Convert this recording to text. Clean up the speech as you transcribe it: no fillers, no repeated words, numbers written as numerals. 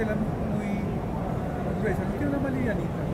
tela muy, muy gruesa, no tiene una más livianita.